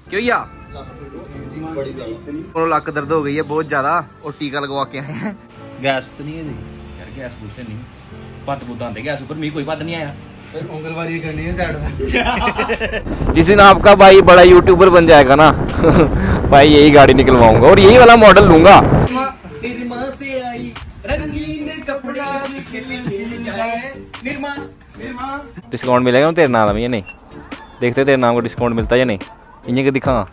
क्यों या लाख दर्द हो गई है बहुत ज्यादा और टीका लगवा के आए हैं। गैस तो नहीं है यार गैस पूछते नहीं पत बुद्ध आते गैस ऊपर कोई पत नहीं आया। उंगलवारी करनी है साइड में। जिस दिन आपका भाई बड़ा यूट्यूबर बन जाएगा ना भाई यही गाड़ी निकलवाऊंगा और यही वाला मॉडल लूंगा। डिस्काउंट मिलेगा तेरे नाम में या नहीं? देखते तेरे नाम को डिस्काउंट मिलता है या नहीं, इन्हें के दिखा।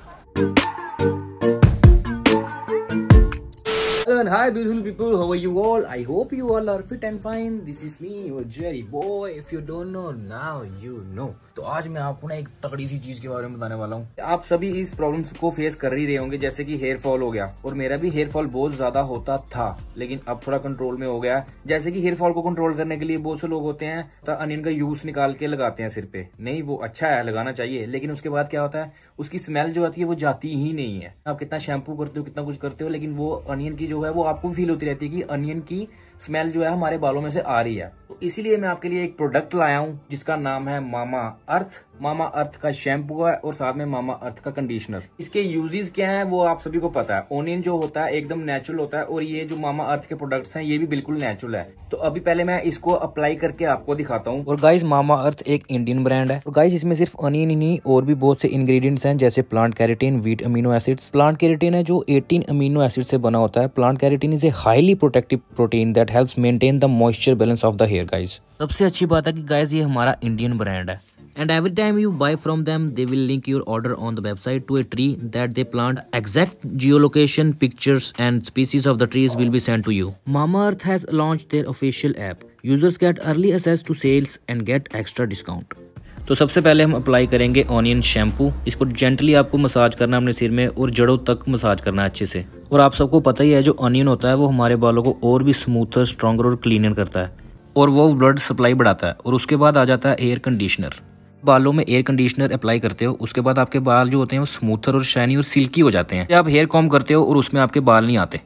Hi beautiful people, how are you all? I hope you all are fit and fine. This is me, your Jerry boy. If you don't know, now you know. तो आज मैं आपको ना एक तगड़ी सी चीज के बारे में बताने वाला हूँ। आप सभी इस प्रॉब्लम को फेस कर ही रहे होंगे, जैसे कि हेयर फॉल हो गया और मेरा भी हेयर फॉल बहुत ज्यादा होता था लेकिन अब थोड़ा कंट्रोल में हो गया। जैसे कि हेयर फॉल को कंट्रोल करने के लिए बहुत से लोग होते हैं तो अनियन का यूज निकाल के लगाते हैं सिर पे। नहीं, वो अच्छा है, लगाना चाहिए, लेकिन उसके बाद क्या होता है, उसकी स्मेल जो आती है वो जाती ही नहीं है। आप कितना शैम्पू करते हो, कितना कुछ करते हो, लेकिन वो अनियन की जो है वो आपको फील होती रहती है कि अनियन की स्मेल जो है हमारे बालों में से आ रही है। तो इसीलिए मैं आपके लिए एक प्रोडक्ट लाया हूँ जिसका नाम है मामा अर्थ। मामा अर्थ का शैम्पू है और साथ में मामा अर्थ का कंडीशनर। इसके यूजेस क्या हैं वो आप सभी को पता है। ओनियन जो होता है एकदम नेचुरल होता है और ये जो मामा अर्थ के प्रोडक्ट्स हैं ये भी बिल्कुल नेचुरल है। तो अभी पहले मैं इसको अप्लाई करके आपको दिखाता हूँ। और गाइस मामा अर्थ एक इंडियन ब्रांड है और गाइस इसमें सिर्फ अनियन ही नहीं और भी बहुत से इंग्रेडिएंट्स हैं, जैसे plant keratin, wheat amino acids. Plant keratin है जो 18 अमीनो एसिड से बना होता है। Plant keratin is a highly protective protein that helps maintain the moisture balance of the hair. Guys सबसे अच्छी बात है कि गाइस ये हमारा इंडियन ब्रांड है and every time you buy from them they will link your order on the website to a tree that they plant. Exact geolocation, pictures and species of the trees will be sent to you. Mamaearth has launched their official app. Users get early access to sales and get extra discount. तो सबसे पहले हम apply करेंगे onion shampoo. इसको gently आपको massage करना है अपने सिर में और जड़ों तक मसाज करना है अच्छे से। और आप सबको पता ही है जो ऑनियन होता है वो हमारे बालों को और भी स्मूथर, स्ट्रॉन्गर और क्लीनर करता है और वो ब्लड सप्लाई बढ़ाता है। और उसके बाद आ जाता है एयर कंडीशनर। बालों में एयर कंडीशनर अप्लाई करते हो उसके बाद आपके बाल जो होते हैं वो स्मूथर और शाइनी और सिल्की हो जाते हैं। आप हेयर कॉम्ब करते हो और उसमें आपके बाल नहीं आते।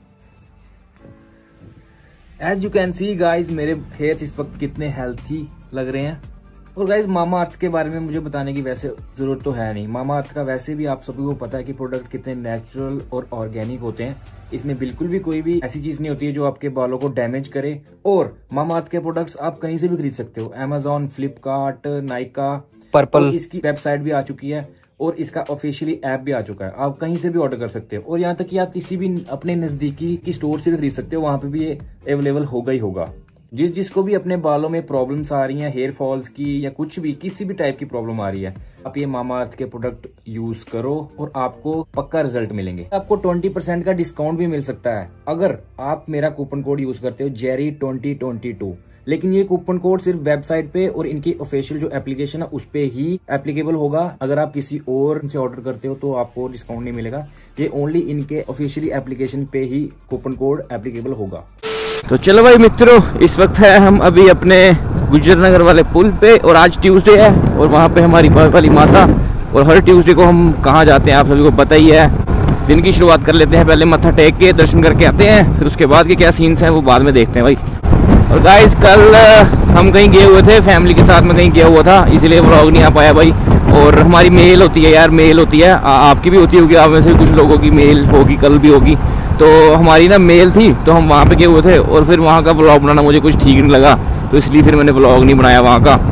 As you can see guys मेरे हेयर इस वक्त कितने हेल्थी लग रहे हैं। और गाइज मामा अर्थ के बारे में मुझे बताने की वैसे जरूरत तो है नहीं। मामा अर्थ का वैसे भी आप सभी को पता है कि प्रोडक्ट कितने नेचुरल और ऑर्गेनिक होते हैं। इसमें बिल्कुल भी कोई भी ऐसी चीज नहीं होती है जो आपके बालों को डैमेज करे। और मामा अर्थ के प्रोडक्ट्स आप कहीं से भी खरीद सकते हो, अमेजोन, फ्लिपकार्ट, नाइका, पर्पल। इसकी वेबसाइट भी आ चुकी है और इसका ऑफिशियली ऐप भी आ चुका है। आप कहीं से भी ऑर्डर कर सकते हो और यहाँ तक कि आप किसी भी अपने नजदीकी की स्टोर से भी खरीद सकते हो, वहां पे भी ये अवेलेबल होगा ही होगा। जिसको भी अपने बालों में प्रॉब्लम्स आ रही हैं, हेयर फॉल्स की या कुछ भी किसी भी टाइप की प्रॉब्लम आ रही है, आप ये मामा अर्थ के प्रोडक्ट यूज करो और आपको पक्का रिजल्ट मिलेंगे। आपको 20% का डिस्काउंट भी मिल सकता है अगर आप मेरा कूपन कोड यूज करते हो jerry2022। लेकिन ये कूपन कोड सिर्फ वेबसाइट पे और इनकी ऑफिशियल जो एप्लीकेशन है उस पे ही एप्लीकेबल होगा। अगर आप किसी और से ऑर्डर करते हो तो आपको डिस्काउंट नहीं मिलेगा। ये ओनली इनके ऑफिशियली एप्लीकेशन पे ही कूपन कोड एप्लीकेबल होगा। तो चलो भाई मित्रों, इस वक्त है हम अभी अपने गुजर नगर वाले पुल पे और आज ट्यूसडे है और वहाँ पे हमारी वाली माता। और हर ट्यूसडे को हम कहाँ जाते हैं आप सभी को पता ही है। दिन की शुरुआत कर लेते हैं, पहले मत्था टेक के दर्शन करके आते हैं, फिर उसके बाद के क्या सीन्स हैं वो बाद में देखते हैं भाई। और गाइस कल हम कहीं गए हुए थे, फैमिली के साथ में कहीं गया हुआ था, इसीलिए व्लॉग नहीं आ पाया भाई। और हमारी मेल होती है यार, मेल होती है, आपकी भी होती होगी, आप में से कुछ लोगों की मेल होगी, कल भी होगी। तो हमारी ना मेल थी तो हम वहाँ पे गए हुए थे और फिर वहाँ का व्लॉग बनाना मुझे कुछ ठीक नहीं लगा तो इसलिए फिर मैंने व्लॉग नहीं बनाया वहाँ का।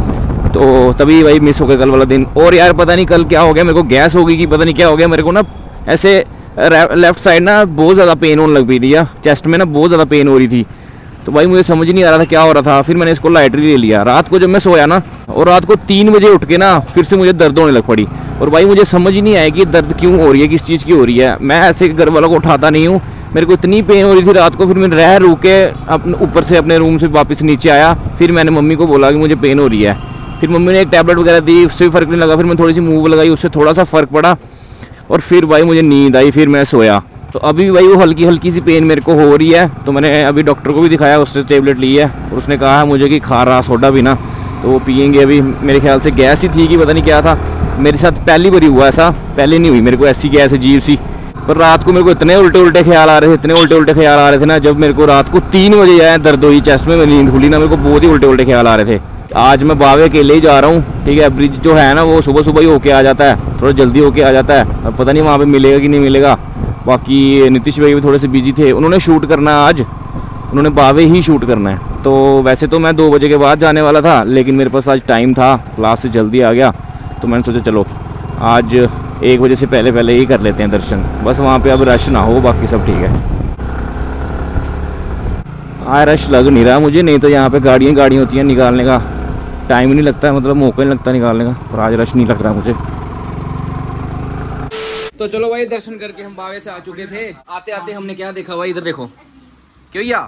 तो तभी भाई मिस हो गया कल वाला दिन। और यार पता नहीं कल क्या हो गया, मेरे को गैस हो गई कि पता नहीं क्या हो गया, मेरे को ना ऐसे लेफ्ट साइड ना बहुत ज़्यादा पेन होने लग पई थी, या चेस्ट में ना बहुत ज़्यादा पेन हो रही थी। तो भाई मुझे समझ नहीं आ रहा था क्या हो रहा था। फिर मैंने इसको लाइटरी ले लिया। रात को जब मैं सोया ना और रात को 3 बजे उठ के ना फिर से मुझे दर्द होने लग पड़ी। और भाई मुझे समझ ही नहीं आया कि दर्द क्यों हो रही है, किस चीज़ की हो रही है। मैं ऐसे घर वालों को उठाता नहीं हूँ, मेरे को इतनी पेन हो रही थी रात को। फिर मैं रह रू के अपने ऊपर से अपने रूम से वापस नीचे आया। फिर मैंने मम्मी को बोला कि मुझे पेन हो रही है। फिर मम्मी ने एक टैबलेट वगैरह दी, उससे भी फ़र्क नहीं लगा। फिर मैं थोड़ी सी मूव लगाई, उससे थोड़ा सा फ़र्क पड़ा और फिर भाई मुझे नींद आई, फिर मैं सोया। तो अभी भाई वो हल्की हल्की सी पेन मेरे को हो रही है। तो मैंने अभी डॉक्टर को भी दिखाया, उससे टैबलेट ली है और उसने कहा है मुझे कि खा रहा सोडा भी ना, तो वो पियेंगे अभी। मेरे ख्याल से गैस ही थी कि पता नहीं क्या था। मेरे साथ पहली बार हुआ ऐसा, पहले नहीं हुई मेरे को ऐसी गैस अजीब सी। पर रात को मेरे को इतने उल्टे उल्टे ख्याल आ रहे थे, इतने उल्टे उल्टे ख्याल आ रहे थे ना, जब मेरे को रात को 3 बजे आया दर्द हुई चेस्ट में, मेरी नींद खुली ना, मेरे को बहुत ही उल्टे उल्टे ख्याल आ रहे थे। आज मैं बावे अकेले ही जा रहा हूँ, ठीक है। ब्रिज जो है ना वो सुबह सुबह ही होके आ जाता है, थोड़ा जल्दी होके आ जाता है। अब पता नहीं वहाँ पे मिलेगा कि नहीं मिलेगा। बाकी नीतीश भाई भी थोड़े से बिजी थे, उन्होंने शूट करना है आज, उन्होंने बावे ही शूट करना है। तो वैसे तो मैं 2 बजे के बाद जाने वाला था, लेकिन मेरे पास आज टाइम था, क्लास से जल्दी आ गया, तो मैंने सोचा चलो आज 1 बजे से पहले पहले ही कर लेते हैं दर्शन। बस वहाँ पे अब रश ना हो, बाकी सब ठीक है। आज रश लग नहीं रहा मुझे, नहीं तो यहाँ पे गाड़ियाँ होती हैं, निकालने का टाइम ही नहीं लगता है, मतलब मौका नहीं लगता निकालने का। पर आज रश नहीं लग रहा मुझे। तो चलो भाई दर्शन करके हम बावे से आ चुके थे। आते आते हमने क्या देखा भाई, इधर देखो क्यों या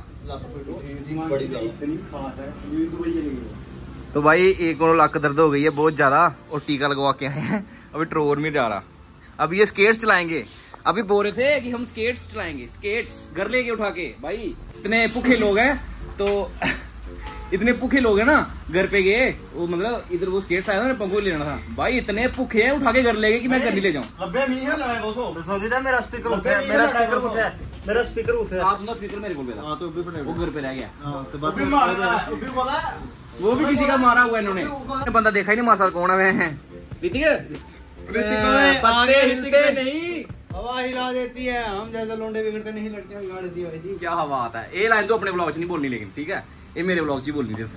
तो भाई 1 लाख दर्द हो गई है बहुत ज्यादा, और टीका लगवा के आए हैं। अभी ट्रोर नहीं जा रहा। अब ये स्केट्स चलाएंगे। अभी बोल रहे थे कि हम स्केट्स चलाएंगे, स्केट्स घर लेके उठा के। भाई इतने भूखे लोग हैं, तो इतने भूखे लोग हैं ना, घर पे गए वो, मतलब इधर वो स्केट्स आया था, पंखो लेना था। भाई इतने भूखे हैं, उठा के घर ले गए कि मैं घर नहीं ले जाऊँ। मेरा स्पीकर उठा है, मेरा स्पीकर उठा है। आपका स्पीकर मेरे को मिला, तो वो घर पे रह गया। तो बस वो भी किसी का मारा हुआ इन्होंने, बंदा देखा ही नहीं हमारे साथ कौन है। पत्ते हिलते नहीं, हवा हिला देती है, हम जैसे लोंडे बिगड़ते नहीं, लड़कियां बिगाड़ देती है भाई। क्या हवा आता है। ये लाइन तो अपने ब्लॉग नहीं बोलनी, लेकिन ठीक है, ये मेरे ब्लॉग बोलनी सिर्फ।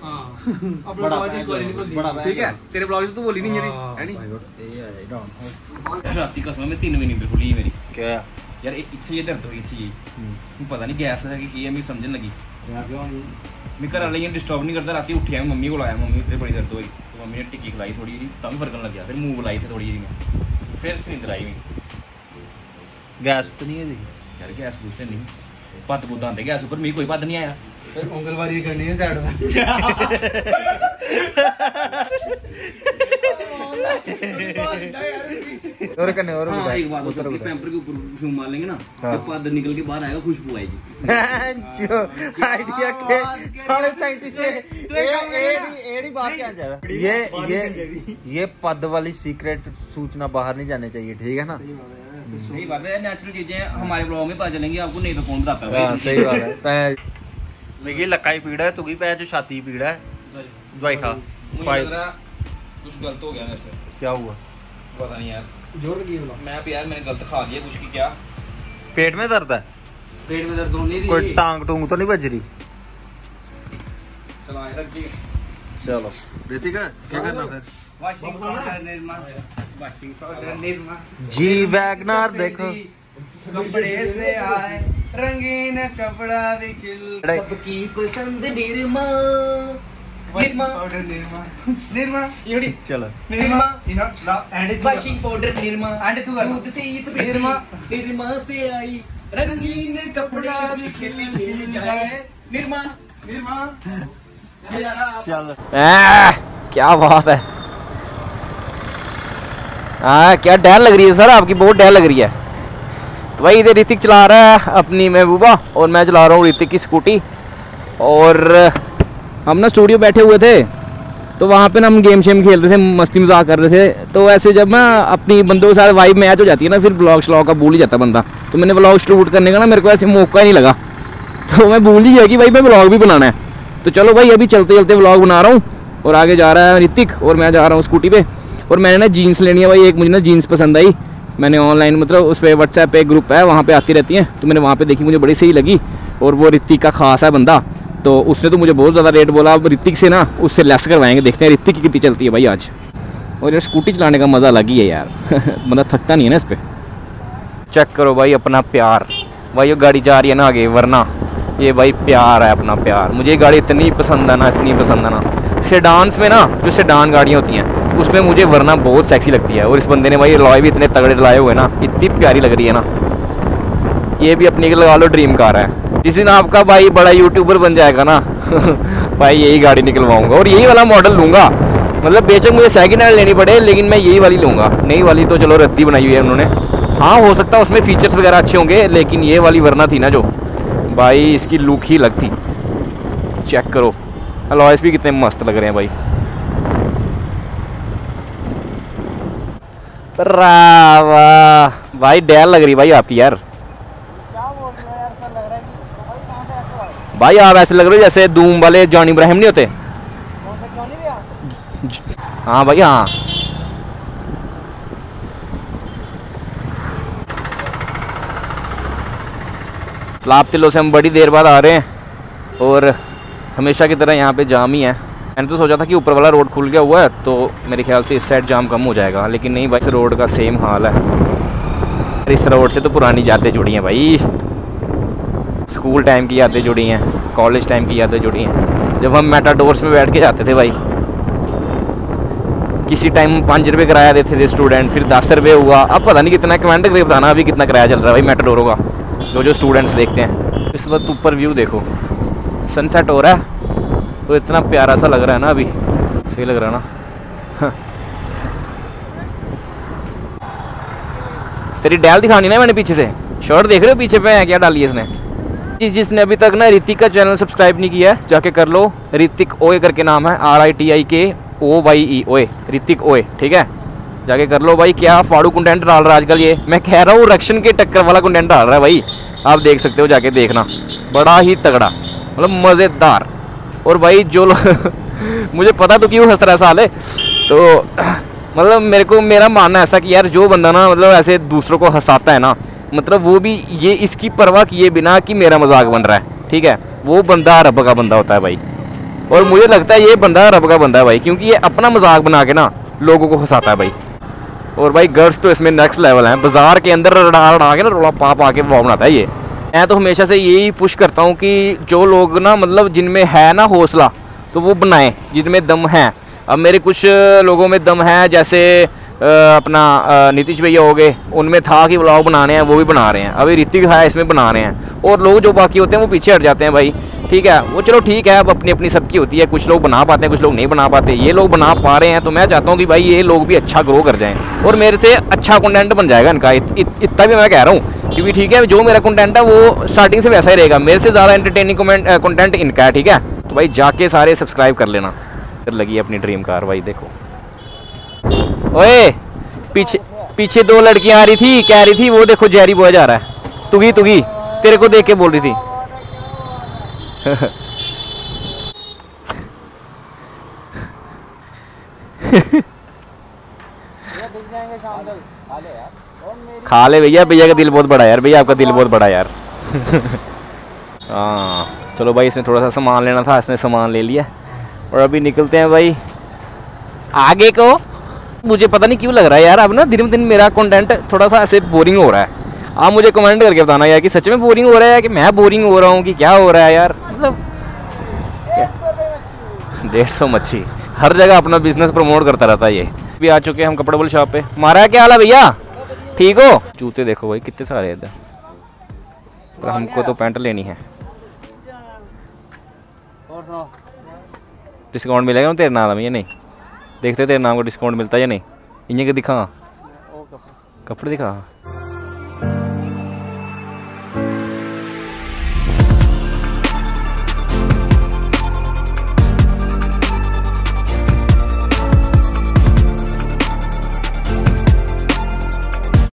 ठीक है, तेरे ब्लॉग तो बोली नहीं राती कसम में 3 बजे नींद खुली मेरी। क्या यार, इतनी ये दर्द हुई थी, पता नहीं गैस है कि मैं समझने लगी। मैं घर वाले डिस्टर्ब नहीं करता, राती उठी मम्मी को लाया, मम्मी इतनी बड़ी दर्द हुई, तो मम्मी ने टिक्की खिलाई थोड़ी जी, तब फर्क लग गया। फिर मुंह बुलाई थी थोड़ी जी, फिर नींद आई। गैस तो नहीं है यार, गैस पूछते नहीं, पद बुद्ध आते गैस ऊपर, मेरी कोई पद नहीं आया। उंगलवारी करनी है साइड में। और करने और हाँ, एक बात पैम्पर के ऊपर फ्यूम मार लेंगे ना, जब पद निकल के बाहर आएगा खुशबू आएगी। जो आइडिया के सारे साइंटिस्ट एडी बात क्या जाएगा। ये पद वाली सीक्रेट सूचना बाहर नहीं जानी चाहिए, ठीक है ना। सही बात है, नेचुरल चीजें हमारे ब्लॉग में पता चलेंगी आपको, नहीं तो कौन बताता है। सही बात है। मेरी लक्का ही पीड़ा है, तू की पैर जो छाती पीड़ा है। दवाई खा। कुछ गलत हो गया मेरे से। क्या हुआ पता नहीं यार, जोर लगी मैं यार, मैंने गलत खा लिया कुछ की। क्या पेट में दर्द है? पेट में दर्द हो नहीं रही, कोई टांग टूंग तो नहीं बज रही? चलो रख दी। चलो रितिका क्या करना फिर? वॉशिंग पाउडर निरमा जी वैगनार देखो, कपड़े से आए रंगीन कपड़ा भी खिल, सबकी पसंद निरमा चलो वॉशिंग पाउडर निरमा, दूध से इस निरमा से आई रंगीन कपड़ा भी खिल जाए, निरमा चलो। क्या बात है। क्या डर लग रही है सर आपकी, बहुत डर लग रही है। तो भाई इधर ऋतिक चला रहा है अपनी महबूबा, और मैं चला रहा हूँ ऋतिक की स्कूटी। और हम ना स्टूडियो बैठे हुए थे, तो वहाँ पे ना हम गेम शेम खेल रहे थे, मस्ती मजाक कर रहे थे। तो ऐसे जब मैं अपनी बंदों के साथ वाइब मैच हो जाती है ना, फिर ब्लॉग श्लॉग का भूल ही जाता बंदा। तो मैंने ब्लॉग शूट करने का ना मेरे को ऐसे मौका ही नहीं लगा, तो मैं भूल ही गया कि भाई मैं ब्लॉग भी बनाना है। तो चलो भाई अभी चलते चलते व्लॉग बना रहा हूँ, और आगे जा रहा है ऋतिक और मैं जा रहा हूँ स्कूटी पे। और मैंने ना जीन्स लेनी है भाई, एक मुझे ना जीन्स पसंद आई, मैंने ऑनलाइन मतलब उस पर व्हाट्सएप पे एक ग्रुप है, वहाँ पे आती रहती हैं, तो मैंने वहाँ पे देखी, मुझे बड़ी सही लगी। और वो ऋतिक का खास है बंदा, तो उसने तो मुझे बहुत ज़्यादा रेट बोला। अब ऋतिक से ना उससे लेस करवाएंगे, देखते हैं ऋतिक की कितनी चलती है भाई आज। और यार स्कूटी चलाने का मज़ा अलग ही है यार बंदा थकता नहीं है ना इस पर। चेक करो भाई अपना प्यार, भाई ये गाड़ी जा रही है ना आगे, वरना ये भाई प्यार है अपना प्यार। मुझे ये गाड़ी इतनी पसंद है ना, इतनी पसंद है ना। सेडान्स में ना जो सेडान गाड़ियाँ होती हैं उसमें मुझे वरना बहुत सेक्सी लगती है। और इस बंदे ने भाई लॉय भी इतने तगड़े लाए हुए ना, इतनी प्यारी लग रही है ना। ये भी अपनी लगा लो ड्रीम कार है। जिस दिन आपका भाई बड़ा यूट्यूबर बन जाएगा ना भाई यही गाड़ी निकलवाऊंगा और यही वाला मॉडल लूँगा। मतलब बेशक मुझे सेकंड हैंड लेनी पड़े, लेकिन मैं यही वाली लूँगा। नई वाली तो चलो रद्दी बनाई हुई है उन्होंने, हाँ हो सकता है उसमें फीचर्स वगैरह अच्छे होंगे, लेकिन ये वाली वरना थी ना जो, भाई इसकी लुक ही अलग थी। चेक करो अलॉयस भी कितने मस्त लग रहे हैं भाई। वाह भाई डैल लग रही भाई आपकी यार। भाई आप ऐसे लग रहे हो जैसे धूम वाले जॉनी इब्राहिम नहीं होते। हाँ भाई हाँ। तालाब तिलों से हम बड़ी देर बाद आ रहे हैं और हमेशा की तरह यहाँ पे जाम ही है। मैंने तो सोचा था कि ऊपर वाला रोड खुल गया हुआ है तो मेरे ख्याल से इस साइड जाम कम हो जाएगा, लेकिन नहीं भाई, इस रोड का सेम हाल है। इस रोड से तो पुरानी यादें जुड़ी हैं भाई, स्कूल टाइम की यादें जुड़ी हैं, कॉलेज टाइम की यादें जुड़ी हैं, जब हम मेटाडोर्स में बैठ के जाते थे भाई। किसी टाइम 5 रुपये किराया देते थे स्टूडेंट, फिर 10 रुपये हुआ, अब पता नहीं कितना, कमेंट करके बताना अभी कितना किराया चल रहा है भाई मेटाडोरों का, जो स्टूडेंट्स देखते हैं। इस वक्त ऊपर व्यू देखो, सनसेट हो रहा है तो इतना प्यारा सा लग रहा है ना, अभी सही लग रहा है ना। तेरी डैल दिखानी ना मैंने पीछे से, शर्ट देख रहे हो पीछे पे है क्या डाली है इसने। जिसने अभी तक ना ऋतिक का चैनल सब्सक्राइब नहीं किया है जाके कर लो, ऋतिक ओए करके नाम है, RITIKOYE ओए, ऋतिक ओए, ठीक है, जाके कर लो भाई। क्या फाड़ू कंटेंट डाल रहा है आजकल ये, मैं कह रहा हूँ रक्षण के टक्कर वाला कंटेंट डाल रहा है भाई, आप देख सकते हो जाके देखना, बड़ा ही तगड़ा, मतलब मज़ेदार। और भाई जो मुझे पता तो क्यों हंस रहा है साले, तो मतलब मेरा मानना ऐसा कि यार जो बंदा ना मतलब ऐसे दूसरों को हंसाता है ना, मतलब वो भी ये इसकी परवाह किए बिना कि मेरा मजाक बन रहा है, ठीक है, वो बंदा रब का बंदा होता है भाई। और मुझे लगता है ये बंदा रब का बंदा है भाई, क्योंकि ये अपना मजाक बना के ना लोगों को हंसाता है भाई। और भाई गर्ल्स तो इसमें नेक्स्ट लेवल है, बाजार के अंदर रड़ा के ना रोला पा के वो बनाता है ये। मैं तो हमेशा से यही पुश करता हूँ कि जो लोग ना मतलब जिनमें है ना हौसला तो वो बनाएं, जिनमें दम है। अब मेरे कुछ लोगों में दम है, जैसे अपना नीतीश भैया हो गए, उनमें था कि व्लॉग बनाने हैं, वो भी बना रहे हैं। अभी ऋतिक है इसमें बना रहे हैं, और लोग जो बाकी होते हैं वो पीछे हट जाते हैं भाई, ठीक है, वो चलो ठीक है, अब अपनी अपनी सबकी होती है, कुछ लोग बना पाते हैं, कुछ लोग नहीं बना पाते। ये लोग बना पा रहे हैं तो मैं चाहता हूँ कि भाई ये लोग भी अच्छा ग्रो कर जाएँ और मेरे से अच्छा कंटेंट बन जाएगा इनका, इतना भी मैं कह रहा हूँ, क्योंकि ठीक है जो मेरा कंटेंट है वो स्टार्टिंग से वैसा ही रहेगा, मेरे से ज़्यादा एंटरटेनिंग कंटेंट इनका है, ठीक है। तो भाई जाके सारे सब्सक्राइब कर लेना। फिर लगी अपनी ड्रीम कार भाई, देखो ओए पीछे 2 लड़कियां आ रही थी, कह रही थी वो देखो जेरी बॉय जा रहा है, तुगी तेरे को देख के बोल रही थी। खा ले भैया, भैया का दिल बहुत बड़ा है यार, भैया आपका दिल बहुत बड़ा है यार। हाँ चलो भाई, इसने थोड़ा सा सामान लेना था, इसने सामान ले लिया और अभी निकलते हैं भाई आगे को। मुझे पता नहीं क्यों लग रहा है यार, अब ना दिन ब दिन मेरा कंटेंट थोड़ा सा ऐसे बोरिंग हो रहा है। आप मुझे कमेंट करके बताना यार कि सच में बोरिंग हो रहा है कि मैं बोरिंग हो रहा हूँ कि क्या हो रहा है यार, मतलब 150 मच्छी हर जगह अपना बिजनेस प्रमोट करता रहता है ये। भी आ चुके हैं हम कपड़े वाली शॉप पे। मारा है क्या हाल है भैया, ठीक हो? जूते देखो भाई कितने सारे इधर, पर हमको तो पैंट लेनी है। डिस्काउंट मिलेगा तेरे नाम या नहीं? देखते तेरे नाम को डिस्काउंट मिलता है या नहीं? इन्हें के दिखा कपड़े दिखा।